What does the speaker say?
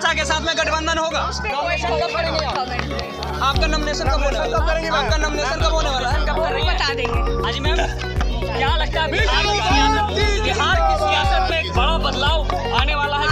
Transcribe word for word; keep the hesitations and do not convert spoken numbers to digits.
भाजपा के साथ में गठबंधन होगा? आपका नॉमिनेशन कब होने वाला है? आपका नॉमिनेशन कब होने वाला है? बता देंगे। हाजी मैम, क्या लगता है बिहार की सियासत में एक बड़ा बदलाव आने वाला है?